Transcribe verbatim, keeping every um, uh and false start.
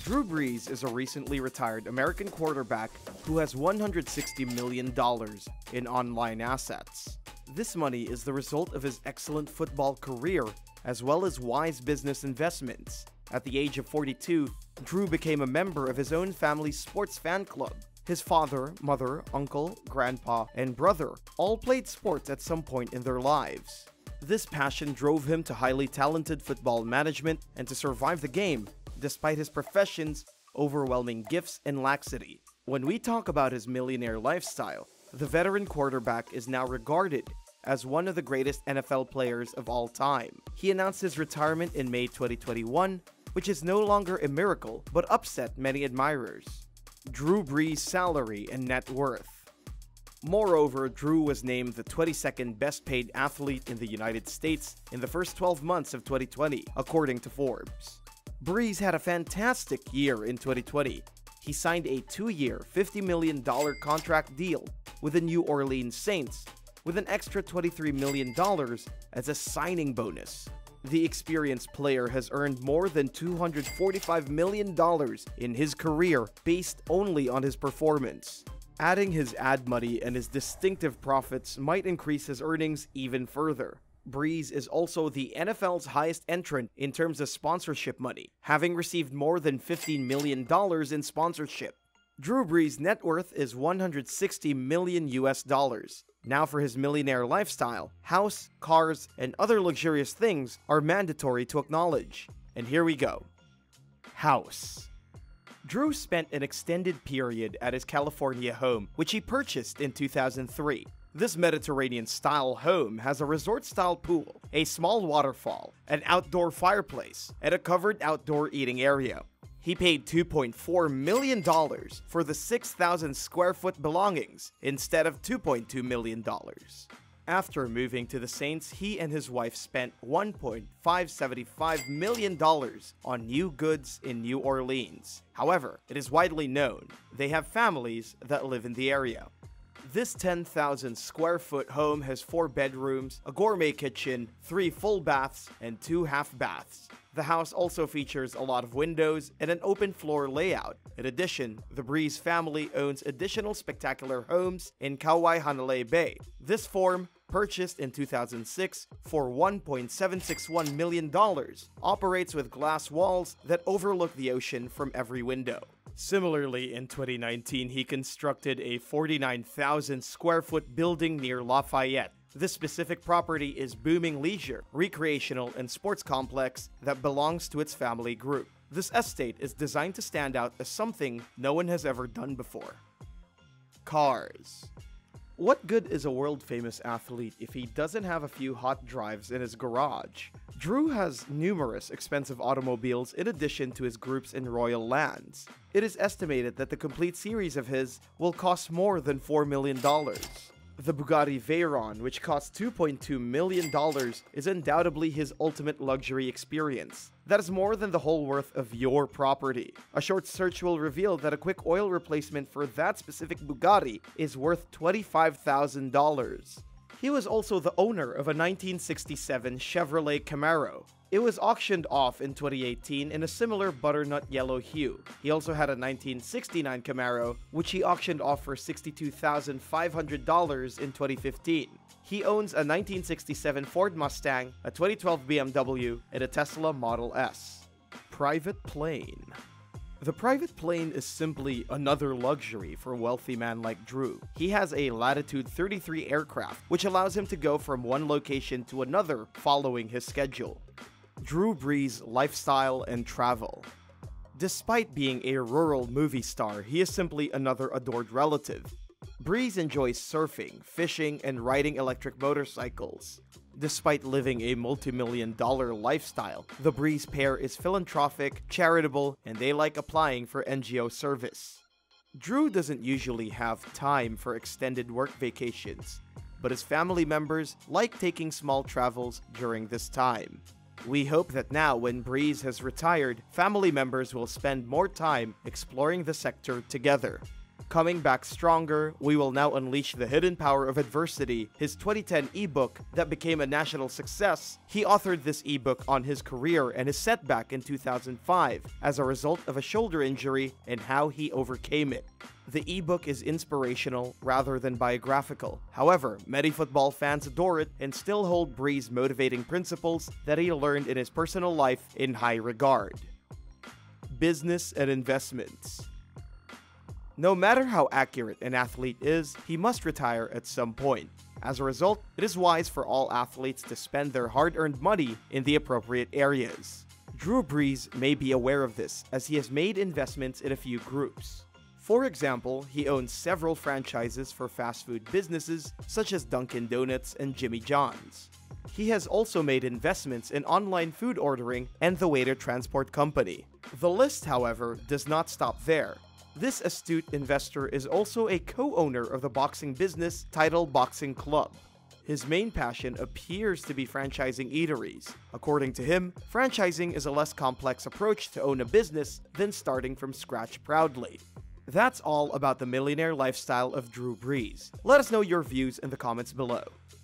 Drew Brees is a recently retired American quarterback who has one hundred sixty million dollars in online assets. This money is the result of his excellent football career as well as wise business investments. At the age of forty-two, Drew became a member of his own family's sports fan club. His father, mother, uncle, grandpa, and brother all played sports at some point in their lives. This passion drove him to highly talented football management and to survive the game, despite his profession's overwhelming gifts and laxity. When we talk about his millionaire lifestyle, the veteran quarterback is now regarded as one of the greatest N F L players of all time. He announced his retirement in May twenty twenty-one, which is no longer a miracle, but upset many admirers. Drew Brees' salary and net worth. Moreover, Drew was named the twenty-second best paid athlete in the United States in the first twelve months of twenty twenty, according to Forbes. Brees had a fantastic year in twenty twenty. He signed a two-year, fifty million dollars contract deal with the New Orleans Saints, with an extra twenty-three million dollars as a signing bonus. The experienced player has earned more than two hundred forty-five million dollars in his career based only on his performance. Adding his ad money and his distinctive profits might increase his earnings even further. Brees is also the N F L's highest entrant in terms of sponsorship money, having received more than fifteen million dollars in sponsorship. Drew Brees' net worth is one hundred sixty million U S dollars. Now for his millionaire lifestyle, house, cars, and other luxurious things are mandatory to acknowledge. And here we go. House. Drew spent an extended period at his California home, which he purchased in two thousand three. This Mediterranean-style home has a resort-style pool, a small waterfall, an outdoor fireplace, and a covered outdoor eating area. He paid two point four million dollars for the six thousand square foot belongings instead of two point two million dollars. After moving to the Saints, he and his wife spent one point five seven five million dollars on new goods in New Orleans. However, it is widely known they have families that live in the area. This ten thousand square foot home has four bedrooms, a gourmet kitchen, three full baths, and two half baths. The house also features a lot of windows and an open floor layout. In addition, the Brees family owns additional spectacular homes in Kauai Hanalei Bay. This farm, purchased in two thousand six for one point seven six one million dollars, operates with glass walls that overlook the ocean from every window. Similarly, in twenty nineteen, he constructed a forty-nine thousand square foot building near Lafayette. This specific property is booming leisure, recreational, and sports complex that belongs to its family group. This estate is designed to stand out as something no one has ever done before. Cars. What good is a world-famous athlete if he doesn't have a few hot drives in his garage? Drew has numerous expensive automobiles in addition to his groups in royal lands. It is estimated that the complete series of his will cost more than four million dollars. The Bugatti Veyron, which costs two point two million dollars, is undoubtedly his ultimate luxury experience. That is more than the whole worth of your property. A short search will reveal that a quick oil replacement for that specific Bugatti is worth twenty-five thousand dollars. He was also the owner of a nineteen sixty-seven Chevrolet Camaro. It was auctioned off in twenty eighteen in a similar butternut yellow hue. He also had a nineteen sixty-nine Camaro, which he auctioned off for sixty-two thousand five hundred dollars in twenty fifteen. He owns a nineteen sixty-seven Ford Mustang, a twenty twelve B M W, and a Tesla Model S. Private plane. The private plane is simply another luxury for a wealthy man like Drew. He has a Latitude thirty-three aircraft, which allows him to go from one location to another following his schedule. Drew Brees' lifestyle and travel. Despite being a rural movie star, he is simply another adored relative. Brees enjoys surfing, fishing, and riding electric motorcycles. Despite living a multi-million dollar lifestyle, the Brees pair is philanthropic, charitable, and they like applying for N G O service. Drew doesn't usually have time for extended work vacations, but his family members like taking small travels during this time. We hope that now, when Brees has retired, family members will spend more time exploring the sector together. Coming back stronger, we will now unleash the hidden power of adversity, his twenty ten ebook that became a national success. He authored this ebook on his career and his setback in two thousand five as a result of a shoulder injury and how he overcame it. The ebook is inspirational rather than biographical. However, many football fans adore it and still hold Brees' motivating principles that he learned in his personal life in high regard. Business and investments. No matter how accurate an athlete is, he must retire at some point. As a result, it is wise for all athletes to spend their hard-earned money in the appropriate areas. Drew Brees may be aware of this, as he has made investments in a few groups. For example, he owns several franchises for fast food businesses such as Dunkin' Donuts and Jimmy John's. He has also made investments in online food ordering and the Waiter Transport Company. The list, however, does not stop there. This astute investor is also a co-owner of the boxing business Title Boxing Club. His main passion appears to be franchising eateries. According to him, franchising is a less complex approach to own a business than starting from scratch proudly. That's all about the millionaire lifestyle of Drew Brees. Let us know your views in the comments below.